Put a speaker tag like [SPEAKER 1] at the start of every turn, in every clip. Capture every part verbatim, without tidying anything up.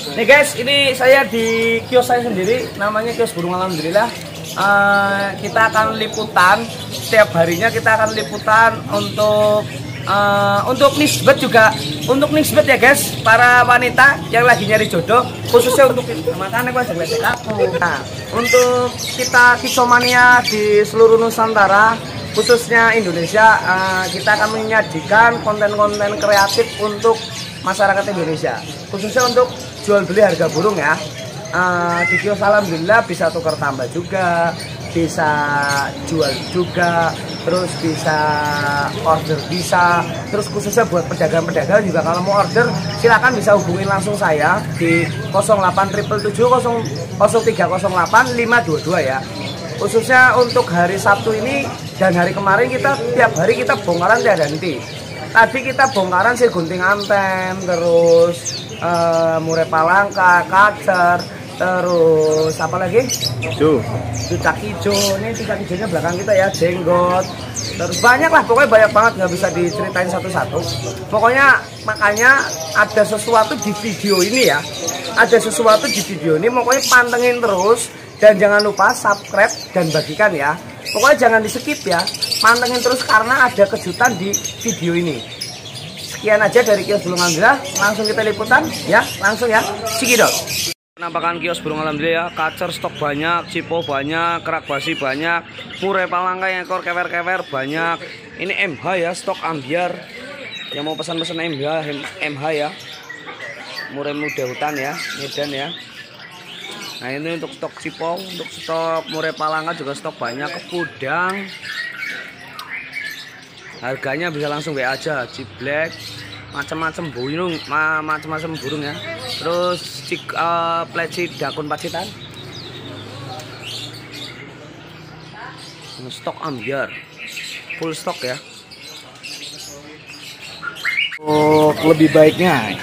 [SPEAKER 1] Nih guys, ini saya di kios saya sendiri, namanya Kios Burung Alhamdulillah. Uh, kita akan liputan setiap harinya, kita akan liputan untuk uh, untuk nisbet juga, untuk nisbet ya guys, para wanita yang lagi nyari jodoh, khususnya untuk makanya gua ajak aku. Nah, untuk kita kisomania di seluruh Nusantara, khususnya Indonesia, uh, kita akan menyajikan konten-konten kreatif untuk masyarakat Indonesia, khususnya untuk jual beli harga burung ya. Uh, di kios Alhamdulillah bisa tukar tambah juga, bisa jual juga, terus bisa order bisa, terus khususnya buat pedagang-pedagang juga kalau mau order silakan bisa hubungin langsung saya di nol delapan tujuh tujuh nol tiga nol delapan lima dua dua ya. Khususnya untuk hari Sabtu ini dan hari kemarin kita tiap hari kita bongkaran tiada henti. Tadi kita bongkaran sih gunting anten, terus uh, murai palangka, kacer, terus apa lagi? Cucak cucak hijau. Ini cucak hijaunya belakang kita ya, jenggot. Terus banyak lah, pokoknya banyak banget, nggak bisa diceritain satu-satu. Pokoknya makanya ada sesuatu di video ini ya, ada sesuatu di video ini. Pokoknya pantengin terus dan jangan lupa subscribe dan bagikan ya. Pokoknya jangan di skip ya, pantengin terus karena ada kejutan di video ini. Sekian aja dari Kios Burung Alhamdulillah, langsung kita liputan ya, langsung ya, cikidot. Penampakan Kios Burung Alhamdulillah ya, kacer stok banyak, cipo banyak, kerak basi banyak, murai palangka yang ekor kewer-kewer banyak. Ini M H ya, stok ambiar. Yang mau pesan-pesan M H, M H ya. Murai muda hutan ya, Medan ya. Nah ini untuk stok cipo, untuk stok murai palangka juga stok banyak, kepudang. Harganya bisa langsung W A aja, ciblek, macam-macam burung, macam-macam burung ya. Terus cik, uh, pleci dakun pacitan. Stok ambiar, full stok ya. Oh, lebih baiknya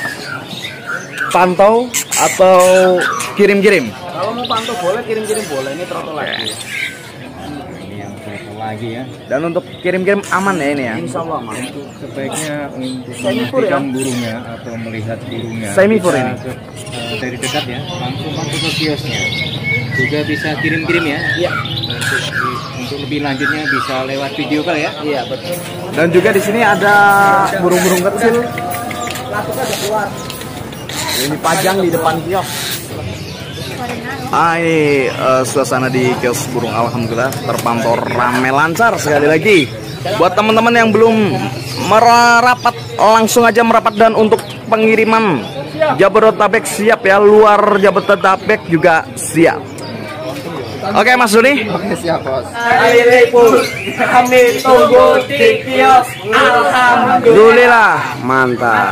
[SPEAKER 1] pantau atau kirim-kirim? Kalau mau pantau boleh, kirim-kirim boleh. Ini trotol lagi. Ini yang trotol lagi ya. Dan untuk kirim-kirim aman ya ini ya? Insya Allah aman. Untuk sebaiknya untuk memastikan ya? Burungnya atau melihat burungnya. Semifur ini. Ke, uh, dari dekat ya, langsung masuk ke kiosnya. Juga bisa kirim-kirim ya. Iya. Untuk, untuk lebih lanjutnya bisa lewat video call ya. Iya betul. Dan juga di sini ada burung-burung kecil. Latuknya udah keluar. Ini pajang di depan kios. Ah, ini uh, suasana di Kios Burung Alhamdulillah terpantau ramai lancar sekali lagi. Buat teman-teman yang belum merapat, langsung aja merapat. Dan untuk pengiriman Jabodetabek siap ya, luar Jabodetabek juga siap. Oke Mas Doni. Oke siap bos. Kami tunggu di kios Alhamdulillah, mantap.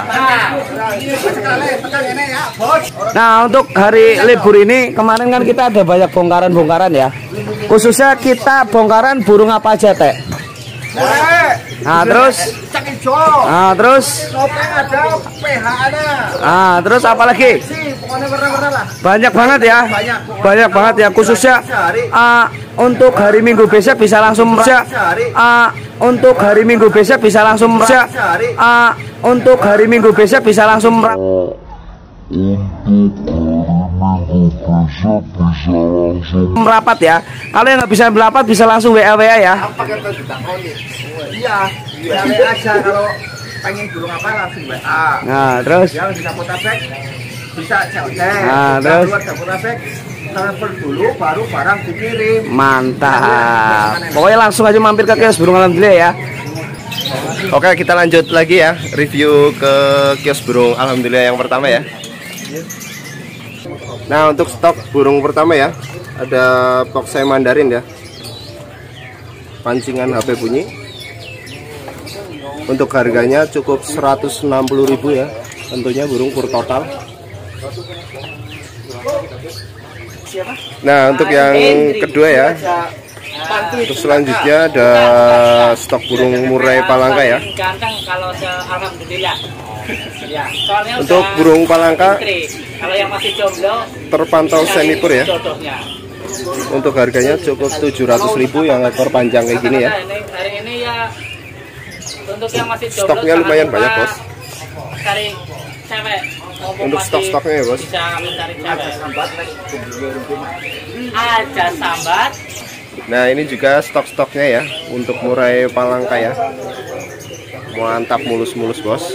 [SPEAKER 1] Nah untuk hari libur ini kemarin kan kita ada banyak bongkaran-bongkaran ya. Khususnya kita bongkaran burung apa aja teh? Nah terus, nah terus, nah terus apa lagi? Banyak banget ya, banyak banget ya. Khususnya uh, untuk hari Minggu besok bisa langsung uh, untuk hari Minggu besok bisa langsung uh, untuk hari Minggu besok bisa langsung merapat ya. Kalau yang nggak bisa merapat bisa langsung W A W A ya. Iya, W A aja kalau pengen burung apa langsung W A. Nah terus yang di Jabodetabek bisa cek. Nah terus luar Jabodetabek transfer dulu baru barang dikirim. Mantap. Pokoknya langsung aja mampir ke Kios Burung Alhamdulillah ya.
[SPEAKER 2] Oke kita lanjut lagi ya, review ke Kios Burung Alhamdulillah yang pertama ya. Nah untuk stok burung pertama ya, ada Poksai Mandarin ya, pancingan H P bunyi. Untuk harganya cukup seratus enam puluh ribu ya, tentunya burung pur total. Nah untuk yang kedua ya, untuk selanjutnya ada stok burung murai palangka ya. Ya, untuk burung palangka kalau yang masih jomblo terpantau semipur ya. Untuk harganya cukup tujuh ratus ribu yang ekor panjang kayak gini ya. Hari ini ya untuk yang masih jomblo stoknya lumayan banyak bos. Cari cewek Untuk stok-stoknya ya bos.
[SPEAKER 3] Bisa mencari ada sambat, ada sambat.
[SPEAKER 2] Nah ini juga stok-stoknya ya untuk murai palangka ya. Mantap, mulus-mulus bos.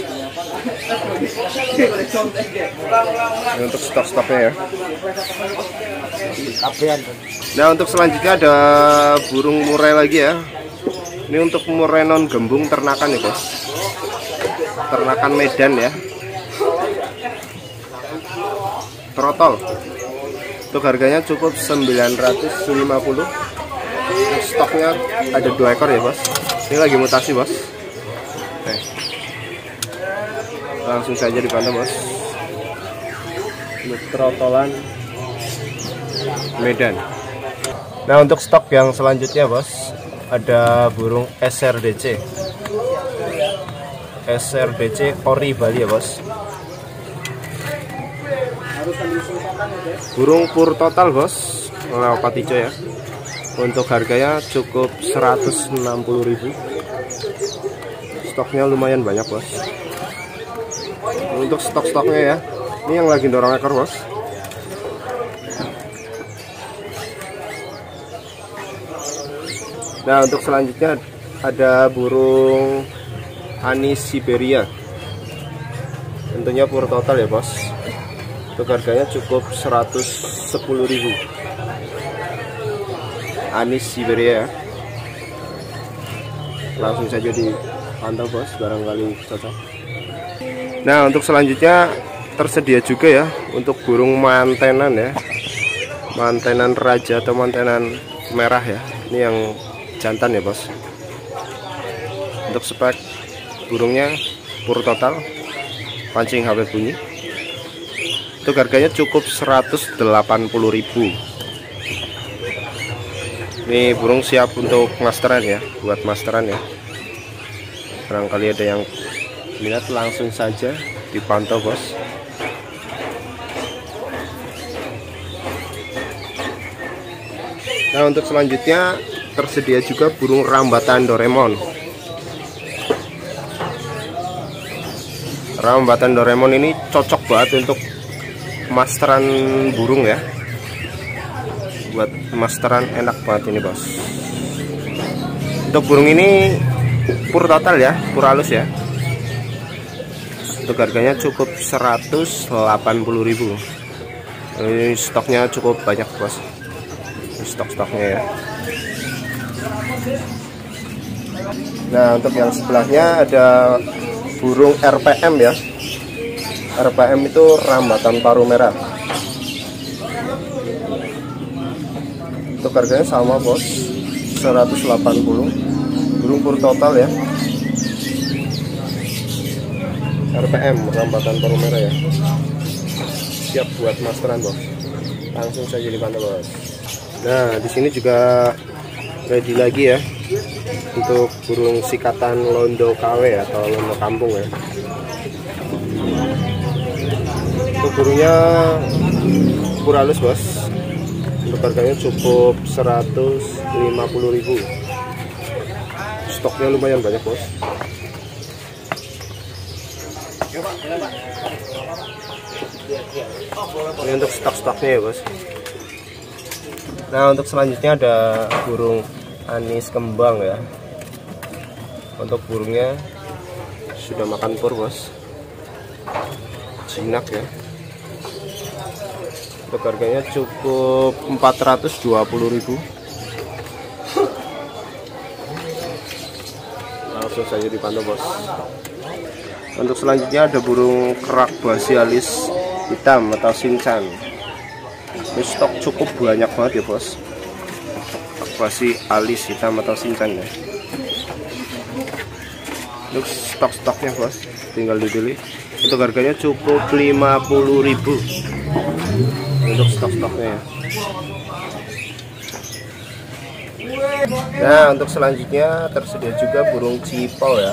[SPEAKER 2] Ini untuk stok-stoknya ya. Nah untuk selanjutnya ada burung murai lagi ya. Ini untuk murai non gembung ternakan ya bos. Ternakan Medan ya. Trotol. Untuk harganya cukup sembilan ratus lima puluh. Stoknya ada dua ekor ya bos. Ini lagi mutasi bos. Oke. Langsung saja dipantau bos. Untuk trotolan Medan. Nah untuk stok yang selanjutnya bos, ada burung S R D C. S R D C ori Bali ya bos. Burung pur total bos, leopard hijau ya. Untuk harganya cukup seratus enam puluh ribu. Stoknya lumayan banyak bos. Untuk stok-stoknya ya, ini yang lagi dorong ekor bos. Nah untuk selanjutnya ada burung anis Siberia. Tentunya pur total ya bos. Untuk harganya cukup seratus sepuluh ribu. Anis Siberia. Langsung saja dipantau bos, barangkali cocok. Nah untuk selanjutnya tersedia juga ya untuk burung mantenan ya. Mantenan raja atau mantenan merah ya. Ini yang jantan ya bos. Untuk spek burungnya pur total, pancing H P bunyi. Untuk harganya cukup seratus delapan puluh ribu. Ini burung siap untuk masteran ya, buat masteran ya. Barangkali ada yang minat, langsung saja dipantau bos. Nah untuk selanjutnya tersedia juga burung rambatan Doraemon. Rambatan Doraemon ini cocok banget untuk masteran burung ya. Buat masteran enak banget ini bos. Untuk burung ini pur total ya, pur halus ya. Untuk harganya cukup seratus delapan puluh ribu. Ini stoknya cukup banyak bos. Stok-stoknya ya. Nah untuk yang sebelahnya ada burung R P M ya. R P M itu rambatan paru merah. Untuk harganya sama bos, seratus delapan puluh. Burung pur total ya. R P M rambatan paru merah ya. Siap buat masteran bos. Langsung saja dipantau bos. Nah di sini juga ready lagi ya untuk burung sikatan londo K W atau londo kampung ya. Untuk burungnya pur halus bos. Untuk harganya cukup seratus lima puluh ribu. Stoknya lumayan banyak bos. Ini untuk stok-stoknya ya bos. Nah untuk selanjutnya ada burung anis kembang ya. Untuk burungnya sudah makan pur bos, jinak ya. Untuk harganya cukup empat ratus dua puluh ribu. Langsung saja dipantau bos. Untuk selanjutnya ada burung kerak basialis hitam atau sinchan. Ini stok cukup banyak banget ya bos. Basi alis hitam atau sinchan ya. Untuk stok-stoknya bos, tinggal dipilih. Untuk harganya cukup lima puluh ribu. Untuk stok-stoknya ya. Nah untuk selanjutnya tersedia juga burung cipau ya.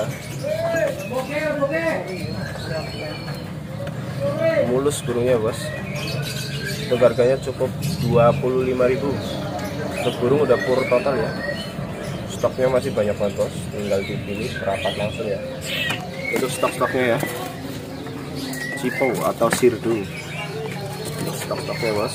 [SPEAKER 2] Mulus burungnya bos. Untuk harganya cukup dua puluh lima ribu. Untuk burung udah pur total ya. Stoknya masih banyak banget bos, tinggal dipilih rapat langsung ya. Untuk stok-stoknya ya. cipo atau sirdu. Untuk stok-stoknya bos.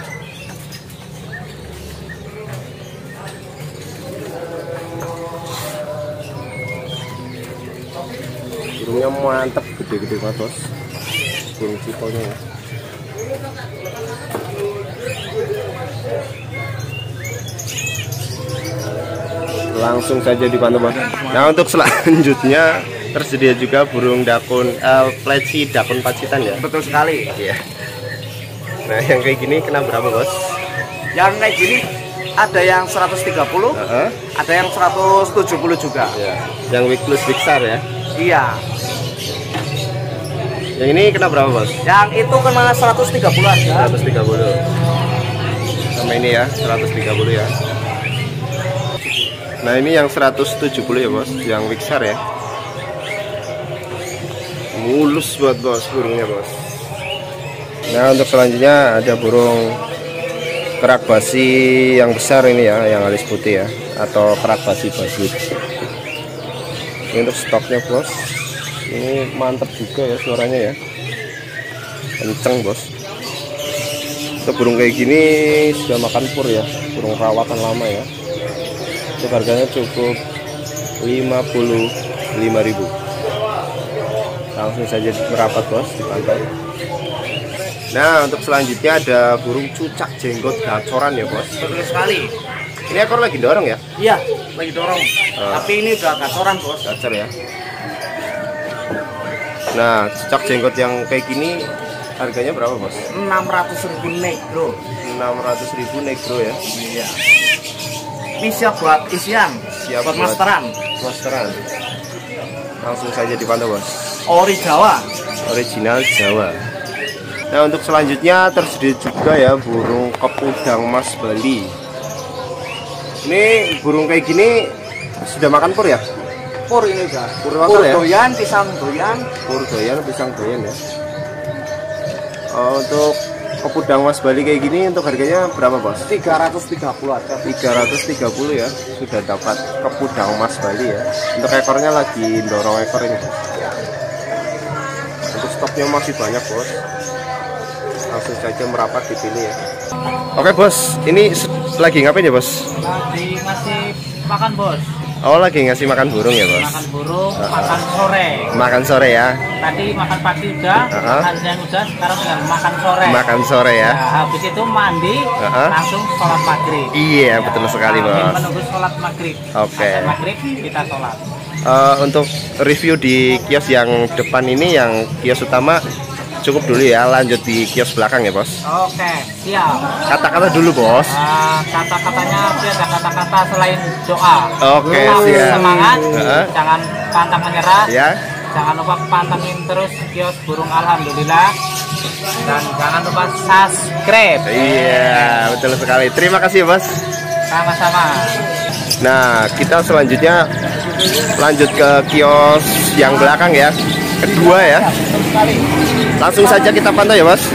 [SPEAKER 2] Burungnya mantep, gede-gede banget bos. Burung ciponya ya. Langsung saja dipantau bos. Nah untuk selanjutnya tersedia juga burung dakun uh, pleci dakun pacitan ya.
[SPEAKER 1] Betul sekali.
[SPEAKER 2] Iya. Nah yang kayak gini kena berapa bos?
[SPEAKER 1] Yang kayak gini ada yang seratus tiga puluh,
[SPEAKER 2] uh-huh.
[SPEAKER 1] ada yang seratus tujuh puluh juga.
[SPEAKER 2] Ya. Yang weakless besar ya.
[SPEAKER 1] Iya.
[SPEAKER 2] Yang ini kena berapa bos?
[SPEAKER 1] Yang itu kena seratus tiga puluh aja.
[SPEAKER 2] seratus tiga puluh. Sama ini ya, seratus tiga puluh ya. Nah ini yang seratus tujuh puluh ya bos, yang wiksar ya. Mulus buat bos burungnya bos. Nah untuk selanjutnya ada burung kerak basi yang besar ini ya, yang alis putih ya, atau kerak basi badut. Ini untuk stoknya bos. Ini mantap juga ya suaranya ya, kenceng bos. Untuk burung kayak gini sudah makan pur ya, burung rawatan lama ya. Untuk harganya cukup lima puluh lima ribu. Langsung saja merapat bos, dipantau. Nah untuk selanjutnya ada burung cucak jenggot gacoran ya bos.
[SPEAKER 1] Betul sekali.
[SPEAKER 2] Ini ekor lagi dorong ya?
[SPEAKER 1] Iya, lagi dorong.
[SPEAKER 2] Uh,
[SPEAKER 1] Tapi ini udah gacoran bos.
[SPEAKER 2] Gacor ya. Nah cucak jenggot yang kayak gini harganya berapa bos?
[SPEAKER 1] enam ratus ribu negro.
[SPEAKER 2] enam ratus ribu negro ya.
[SPEAKER 1] Iya. Ini siap buat isian,
[SPEAKER 2] Siap
[SPEAKER 1] buat
[SPEAKER 2] buat
[SPEAKER 1] masteran.
[SPEAKER 2] Masteran. Langsung saja dipantau bos.
[SPEAKER 1] Ori Jawa.
[SPEAKER 2] Original Jawa. Nah untuk selanjutnya tersedia juga ya burung kepudang mas Bali. Ini burung kayak gini sudah makan pur ya?
[SPEAKER 1] Pur ini udah.
[SPEAKER 2] Pur
[SPEAKER 1] Pur
[SPEAKER 2] makan ya?
[SPEAKER 1] doyan, pisang doyan.
[SPEAKER 2] Pur doyan, pisang doyan ya. Oh, untuk kepudang mas Bali kayak gini untuk harganya berapa bos?
[SPEAKER 1] tiga ratus tiga puluh aja.
[SPEAKER 2] tiga ratus tiga puluh ya. Sudah dapat kepudang mas Bali ya. Untuk ekornya lagi dorong ekor ini bos. Untuk stoknya masih banyak bos. Langsung saja merapat dipilih ya. Oke bos, ini lagi ngapain ya bos?
[SPEAKER 3] Lagi ngasih makan bos.
[SPEAKER 2] Oh lagi ngasih makan burung ya bos?
[SPEAKER 3] Makan burung,
[SPEAKER 2] uh,
[SPEAKER 3] makan sore.
[SPEAKER 2] Makan sore ya?
[SPEAKER 3] Tadi makan pagi udah,
[SPEAKER 2] uh-huh.
[SPEAKER 3] makan siang udah, sekarang tinggal makan sore.
[SPEAKER 2] Makan sore ya?
[SPEAKER 3] Nah, habis itu mandi,
[SPEAKER 2] uh-huh.
[SPEAKER 3] langsung sholat maghrib.
[SPEAKER 2] Iya ya, betul sekali bos.
[SPEAKER 3] Menunggu sholat maghrib.
[SPEAKER 2] Oke. Okay.
[SPEAKER 3] Maghrib kita sholat.
[SPEAKER 2] Uh, untuk review di kios yang depan ini, yang kios utama cukup dulu ya, lanjut di kios belakang ya bos.
[SPEAKER 3] Oke, siap.
[SPEAKER 2] Kata-kata dulu bos.
[SPEAKER 3] Uh, kata-katanya dia ada kata-kata selain doa.
[SPEAKER 2] Oke,
[SPEAKER 3] Tetap
[SPEAKER 2] siap.
[SPEAKER 3] Semangat,
[SPEAKER 2] uh-huh.
[SPEAKER 3] jangan pantang menyerah.
[SPEAKER 2] Ya.
[SPEAKER 3] Jangan lupa pantengin terus kios burung alhamdulillah. Dan jangan lupa subscribe.
[SPEAKER 2] Iya, betul sekali. Terima kasih bos.
[SPEAKER 3] Sama-sama.
[SPEAKER 2] Nah, kita selanjutnya lanjut ke kios yang belakang ya, kedua ya. Langsung saja kita pantau ya bos.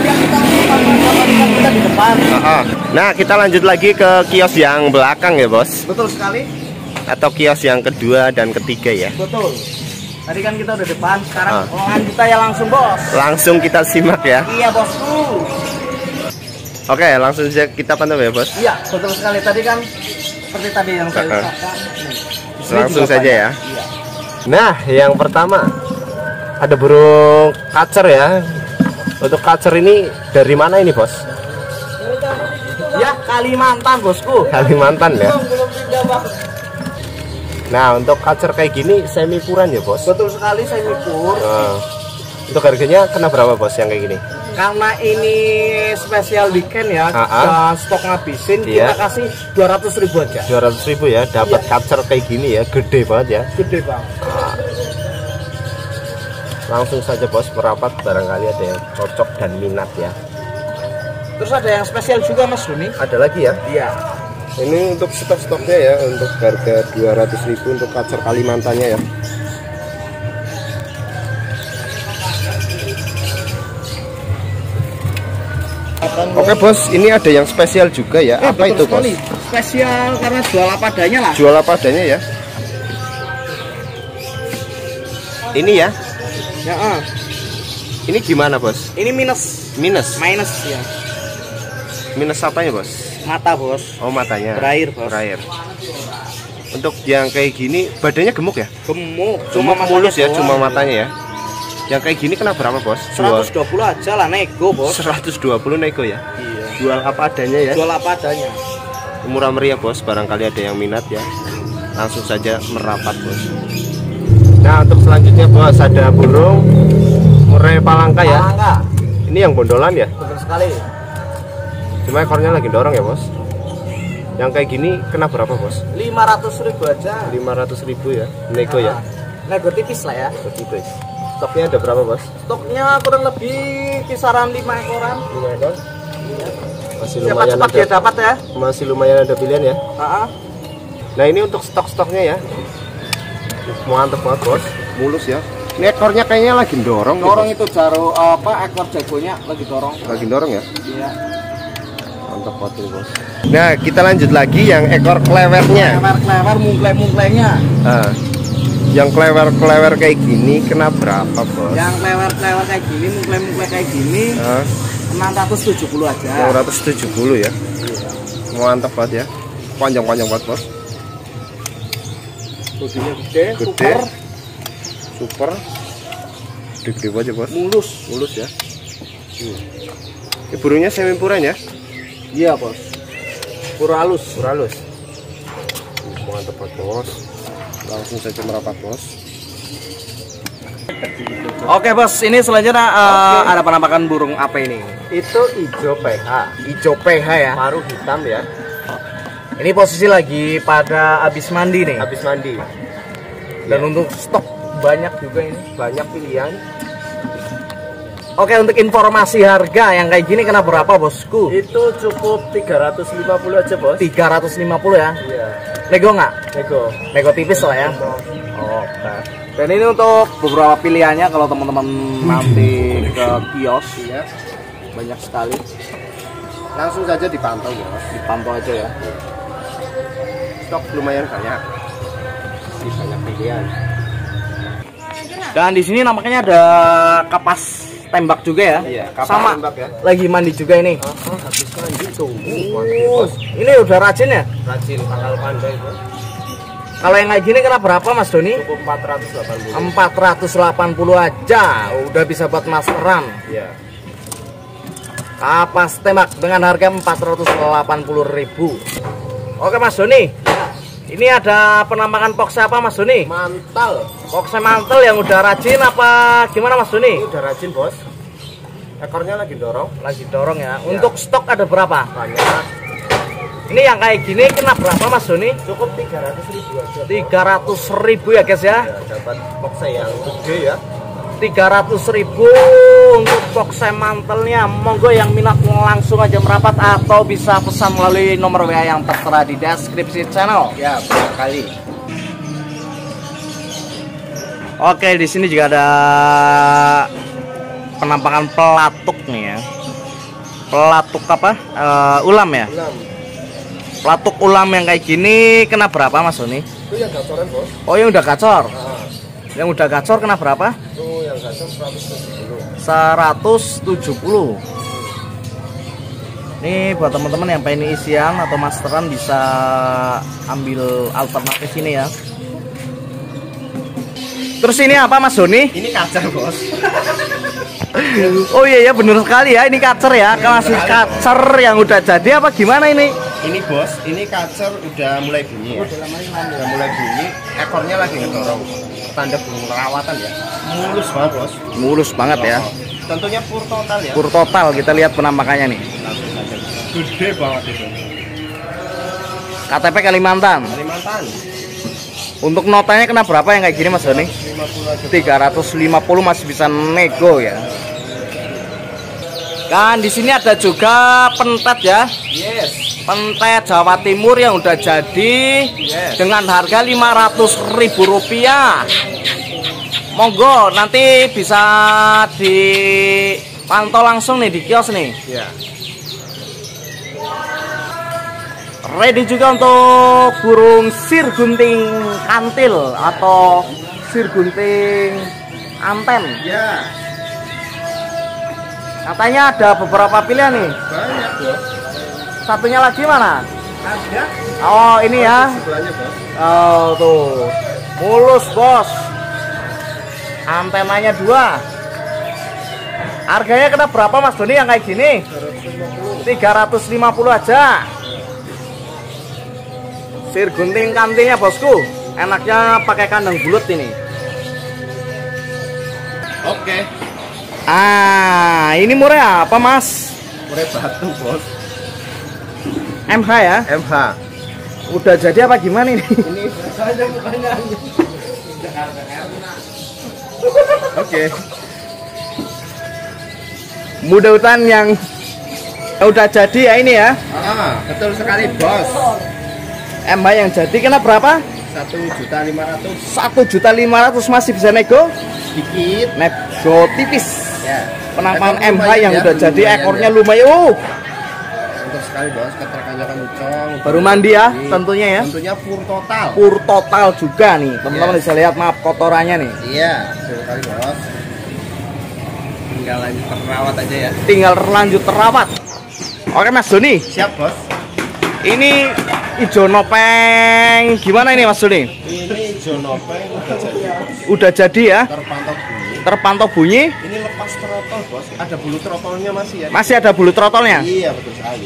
[SPEAKER 2] Nah, kita lanjut lagi ke kios yang belakang ya bos.
[SPEAKER 1] Betul sekali.
[SPEAKER 2] Atau kios yang kedua dan ketiga ya.
[SPEAKER 1] Betul. Tadi kan kita udah depan, sekarang
[SPEAKER 2] ah.
[SPEAKER 1] omongan kita ya langsung bos.
[SPEAKER 2] Langsung kita simak ya.
[SPEAKER 1] Iya bosku.
[SPEAKER 2] Oke, langsung saja kita pantau ya bos.
[SPEAKER 1] Iya, betul sekali. Tadi kan seperti tadi yang saya
[SPEAKER 2] uh-huh.
[SPEAKER 1] ucapkan.
[SPEAKER 2] Langsung saja ya.
[SPEAKER 1] Iya.
[SPEAKER 2] Nah, yang pertama ada burung kacer ya. Untuk kacer ini dari mana ini bos?
[SPEAKER 1] Ya Kalimantan bosku.
[SPEAKER 2] Kalimantan ya. Nah untuk kacer kayak gini semi puran ya bos?
[SPEAKER 1] Betul sekali semi pur.
[SPEAKER 2] Nah, untuk harganya kena berapa bos yang kayak gini?
[SPEAKER 1] Karena ini spesial weekend ya,
[SPEAKER 2] uh-huh.
[SPEAKER 1] stok ngabisin,
[SPEAKER 2] yeah.
[SPEAKER 1] kita kasih dua ratus ribu aja.
[SPEAKER 2] dua ratus ribu ya, dapat yeah. kacer kayak gini ya, gede banget ya.
[SPEAKER 1] Gede banget.
[SPEAKER 2] Nah, langsung saja bos merapat, barangkali ada yang cocok dan minat ya.
[SPEAKER 1] Terus ada yang spesial juga mas Doni.
[SPEAKER 2] Ada lagi ya?
[SPEAKER 1] Iya.
[SPEAKER 2] Ini untuk stok-stoknya ya, untuk harga dua ratus ribu untuk kacer Kalimantannya ya. Oke bos, ini ada yang spesial juga ya. Eh, apa itu sekali. Bos?
[SPEAKER 1] Spesial karena jual apa adanya lah.
[SPEAKER 2] Jual apa adanya ya. Ini ya.
[SPEAKER 1] Ya. Uh.
[SPEAKER 2] Ini gimana bos?
[SPEAKER 3] Ini minus.
[SPEAKER 2] Minus?
[SPEAKER 3] Minus ya.
[SPEAKER 2] Minus apanya bos?
[SPEAKER 3] Mata bos.
[SPEAKER 2] Oh matanya.
[SPEAKER 3] Berair bos.
[SPEAKER 2] Berair. Untuk yang kayak gini badannya gemuk ya?
[SPEAKER 3] Gemuk.
[SPEAKER 2] Cuma mulus ya,
[SPEAKER 3] doang.
[SPEAKER 2] cuma matanya ya. Yang kayak gini kena berapa bos?
[SPEAKER 3] seratus dua puluh aja lah nego bos.
[SPEAKER 2] seratus dua puluh nego ya?
[SPEAKER 3] Iya.
[SPEAKER 2] Jual apa adanya ya?
[SPEAKER 3] Jual apa adanya.
[SPEAKER 2] Murah meriah bos, barangkali ada yang minat ya. Langsung saja merapat bos. Nah untuk selanjutnya bos ada burung murai palangka ya.
[SPEAKER 3] Palangka.
[SPEAKER 2] Ini yang bondolan ya?
[SPEAKER 3] Betul sekali.
[SPEAKER 2] Cuma ekornya lagi dorong ya bos. Yang kayak gini kena berapa bos?
[SPEAKER 3] lima ratus ribu aja.
[SPEAKER 2] lima ratus ribu ya, nego ya?
[SPEAKER 3] Nego tipis lah ya.
[SPEAKER 2] Tipis. Stoknya ada berapa bos?
[SPEAKER 3] Stoknya kurang lebih kisaran lima ekoran.
[SPEAKER 2] lima ekor? Masih
[SPEAKER 3] Siapa
[SPEAKER 2] lumayan
[SPEAKER 3] cepat
[SPEAKER 2] ada,
[SPEAKER 3] dia dapat ya.
[SPEAKER 2] masih lumayan ada pilihan ya.
[SPEAKER 3] Heeh.
[SPEAKER 2] Nah ini untuk stok-stoknya ya. Mantap banget bos, mulus ya. Ini ekornya kayaknya lagi dorong.
[SPEAKER 3] Dorong
[SPEAKER 2] nih,
[SPEAKER 3] itu jaro apa ekor jagonya lagi dorong.
[SPEAKER 2] bos. Lagi dorong ya.
[SPEAKER 3] Iya.
[SPEAKER 2] Mantap banget ini bos. Nah kita lanjut lagi yang ekor klewernya.
[SPEAKER 3] Klewer-klewer mungkleng-mungklengnya.
[SPEAKER 2] Nah, yang klewer-klewer kayak gini kena berapa bos?
[SPEAKER 3] Yang klewer-klewer kayak gini, mungkleng-mungkleng kayak gini
[SPEAKER 2] Nah,
[SPEAKER 3] enam ratus tujuh puluh aja.
[SPEAKER 2] enam ratus tujuh puluh ya. Mantap banget ya. Panjang-panjang banget bos.
[SPEAKER 3] Bodinya gede,
[SPEAKER 2] Gede.
[SPEAKER 3] super,
[SPEAKER 2] Super. Gede aja bos.
[SPEAKER 3] mulus.
[SPEAKER 2] Mulus ya. Hmm. Ini burungnya semi puran ya.
[SPEAKER 3] Iya bos. Pura halus.
[SPEAKER 2] Pura halus. Mantap banget bos. Langsung saja merapat bos.
[SPEAKER 3] Oke bos, ini selanjutnya uh, ada penampakan burung apa ini?
[SPEAKER 2] Itu hijau P H.
[SPEAKER 3] Hijau P H ya.
[SPEAKER 2] Paruh hitam ya.
[SPEAKER 3] Ini posisi lagi pada habis mandi nih.
[SPEAKER 2] Habis mandi.
[SPEAKER 3] Dan
[SPEAKER 2] Ya.
[SPEAKER 3] untuk stok banyak juga ini.
[SPEAKER 2] Banyak pilihan.
[SPEAKER 3] Oke, untuk informasi harga yang kayak gini kena berapa bosku?
[SPEAKER 2] Itu cukup tiga ratus lima puluh aja bos.
[SPEAKER 3] tiga ratus lima puluh ya.
[SPEAKER 2] Iya.
[SPEAKER 3] Nego nggak?
[SPEAKER 2] Nego.
[SPEAKER 3] Nego tipis lah ya. Oke. Dan ini untuk beberapa pilihannya kalau teman-teman nanti ke kios
[SPEAKER 2] Iya.
[SPEAKER 3] banyak sekali.
[SPEAKER 2] Langsung saja dipantau bos.
[SPEAKER 3] Dipantau aja ya.
[SPEAKER 2] Stok lumayan banyak. Ini banyak pilihan.
[SPEAKER 3] Dan di sini nampaknya ada kapas tembak juga ya.
[SPEAKER 2] Iya, kapas
[SPEAKER 3] Sama
[SPEAKER 2] tembak ya.
[SPEAKER 3] lagi mandi juga ini.
[SPEAKER 2] Oh, oh, habis mandi tuh.
[SPEAKER 3] Oh, ini udah rajin ya?
[SPEAKER 2] Rajin tanggal pandai bos.
[SPEAKER 3] Kalau yang kayak gini kena berapa Mas Doni?
[SPEAKER 2] Cukup empat ratus delapan puluh.
[SPEAKER 3] empat ratus delapan puluh aja. Udah bisa buat masteran.
[SPEAKER 2] Iya.
[SPEAKER 3] Kapas tembak dengan harga empat ratus delapan puluh ribu. Oke Mas Doni. Ini ada penampakan pokse apa Mas Doni?
[SPEAKER 2] Mantal.
[SPEAKER 3] Pokse mantel yang udah rajin apa gimana Mas Doni?
[SPEAKER 2] Ini udah rajin bos. Ekornya lagi dorong.
[SPEAKER 3] Lagi dorong ya. Untuk stok ada berapa?
[SPEAKER 2] Banyak.
[SPEAKER 3] Ini yang kayak gini kena berapa Mas Doni?
[SPEAKER 2] Cukup tiga ratus ribu aja.
[SPEAKER 3] tiga ratus ribu ya guys ya.
[SPEAKER 2] Ya, dapat box yang gede ya.
[SPEAKER 3] tiga ratus ribu untuk box mantelnya. Monggo yang minat langsung aja merapat atau bisa pesan melalui nomor W A yang tertera di deskripsi channel.
[SPEAKER 2] Ya, benar kali.
[SPEAKER 3] Oke, di sini juga ada penampakan pelatuk nih ya. Pelatuk apa? Uh, ulam ya.
[SPEAKER 2] Enam.
[SPEAKER 3] Pelatuk ulam yang kayak gini kena berapa Mas Doni?
[SPEAKER 2] Itu yang gacoran bos.
[SPEAKER 3] Oh, yang udah gacor.
[SPEAKER 2] Nah,
[SPEAKER 3] Yang udah gacor kena berapa?
[SPEAKER 2] itu yang gacor seratus tujuh puluh.
[SPEAKER 3] seratus tujuh puluh. Ini buat teman-teman yang pengen isian atau masteran bisa ambil alternatif ini ya. Terus ini apa Mas Doni?
[SPEAKER 2] Ini kacar bos.
[SPEAKER 3] Oh iya ya bener sekali ya, ini kacer ya. Masih kacer yang udah jadi apa gimana ini?
[SPEAKER 2] Ini bos, ini kacar udah mulai bunyi ya. Udah mulai bunyi, ekornya lagi ngedorong. Tanda burung perawatan ya. Mulus banget bos.
[SPEAKER 3] Mulus banget ya.
[SPEAKER 2] Tentunya pur total ya.
[SPEAKER 3] Pur total kita lihat penampakannya nih.
[SPEAKER 2] Langsung saja. Gede banget itu.
[SPEAKER 3] K T P Kalimantan.
[SPEAKER 2] Kalimantan.
[SPEAKER 3] Untuk notanya kena berapa yang kayak gini Mas Doni?
[SPEAKER 2] lima puluh aja.
[SPEAKER 3] tiga ratus lima puluh masih bisa nego ya. Dan di sini ada juga pentet ya.
[SPEAKER 2] Yes.
[SPEAKER 3] Pentet Jawa Timur yang udah jadi
[SPEAKER 2] Yes.
[SPEAKER 3] dengan harga lima ratus ribu rupiah. Monggo nanti bisa dipantau langsung nih di kios nih.
[SPEAKER 2] Ya.
[SPEAKER 3] Ready juga untuk burung sirgunting kantil atau sirgunting anten.
[SPEAKER 2] Ya.
[SPEAKER 3] Katanya ada beberapa pilihan nih.
[SPEAKER 2] Banyak, Bos.
[SPEAKER 3] Satunya lagi mana?
[SPEAKER 2] Ada.
[SPEAKER 3] Oh, ini ya.
[SPEAKER 2] Sebelahnya, Bos.
[SPEAKER 3] Oh, tuh. Mulus, Bos. Antenanya dua. Harganya kena berapa, Mas Doni, yang kayak gini? tiga ratus lima puluh aja. Sir gunting kantingnya, Bosku. Enaknya pakai kandang bulat ini.
[SPEAKER 2] Oke.
[SPEAKER 3] Ah, ini murah apa, Mas?
[SPEAKER 2] Murah batu, Bos.
[SPEAKER 3] M H ya?
[SPEAKER 2] M H.
[SPEAKER 3] Udah jadi apa gimana ini?
[SPEAKER 2] Ini saja bukannya. Oke.
[SPEAKER 3] Mudah hutan yang udah jadi ya ini ya.
[SPEAKER 2] Ah, betul sekali, Bos.
[SPEAKER 3] M H yang jadi kena berapa?
[SPEAKER 2] Satu juta lima ratus.
[SPEAKER 3] Satu juta lima ratus masih bisa nego?
[SPEAKER 2] Dikit.
[SPEAKER 3] Nego tipis.
[SPEAKER 2] Ya.
[SPEAKER 3] Penampakan
[SPEAKER 2] Ekor
[SPEAKER 3] M H
[SPEAKER 2] lumayan
[SPEAKER 3] yang
[SPEAKER 2] ya,
[SPEAKER 3] udah jadi
[SPEAKER 2] lumayan
[SPEAKER 3] ekornya
[SPEAKER 2] ya.
[SPEAKER 3] lumayan. Uh,
[SPEAKER 2] Mantap sekali, Bos. Keterangannya kan ucong.
[SPEAKER 3] baru mandi ya,
[SPEAKER 2] Jadi,
[SPEAKER 3] tentunya ya.
[SPEAKER 2] Tentunya pur total.
[SPEAKER 3] Pur total juga nih, teman-teman
[SPEAKER 2] Yes.
[SPEAKER 3] bisa lihat maaf kotorannya nih.
[SPEAKER 2] Iya, betul sekali, Bos. Tinggal lanjut perawat aja ya.
[SPEAKER 3] Tinggal lanjut terawat. Oke, Mas Doni.
[SPEAKER 2] Siap, Bos.
[SPEAKER 3] Ini hijau nopeng gimana ini, Mas Doni?
[SPEAKER 2] Ini Jonopeng udah jadi, Bos.
[SPEAKER 3] Udah jadi ya?
[SPEAKER 2] Terpantau bunyi.
[SPEAKER 3] Terpantau bunyi.
[SPEAKER 2] Ini lepas trotol, Bos. Ada bulu trotolnya masih ya?
[SPEAKER 3] Masih ada bulu trotolnya?
[SPEAKER 2] Iya, betul sekali.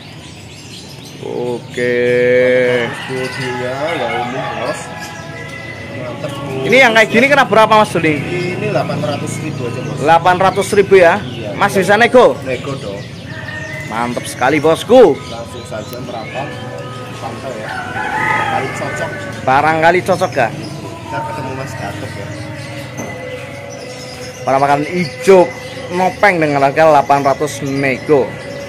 [SPEAKER 3] Oke.
[SPEAKER 2] Bodinya nggak umum, Bos. Mantap.
[SPEAKER 3] Ini yang kayak gini kena berapa, Mas Doni?
[SPEAKER 2] Ini delapan ratus ribu aja, Bos.
[SPEAKER 3] delapan ratus ribu ya?
[SPEAKER 2] Iya,
[SPEAKER 3] Masih
[SPEAKER 2] iya.
[SPEAKER 3] bisa nego?
[SPEAKER 2] Nego dong.
[SPEAKER 3] Mantap sekali, Bosku.
[SPEAKER 2] Langsung saja merapat. Pantau ya. Kali cocok.
[SPEAKER 3] Barangkali cocok gak?
[SPEAKER 2] Kita ketemu Mas Gatot ya.
[SPEAKER 3] Para makanan hijau nopeng dengan harga delapan ratus nego.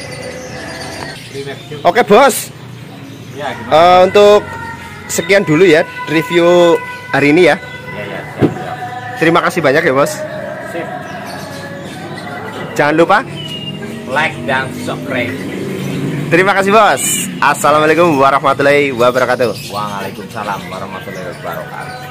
[SPEAKER 2] Oke, Bos.
[SPEAKER 1] Ya, gimana?
[SPEAKER 2] Eh, untuk sekian dulu ya review hari ini ya.
[SPEAKER 1] Ya, ya, siap, siap.
[SPEAKER 2] Terima kasih banyak ya, Bos.
[SPEAKER 1] Sip.
[SPEAKER 2] Jangan lupa.
[SPEAKER 1] Like dan subscribe.
[SPEAKER 2] Terima kasih, Bos. Assalamualaikum warahmatullahi wabarakatuh.
[SPEAKER 1] Waalaikumsalam warahmatullahi wabarakatuh.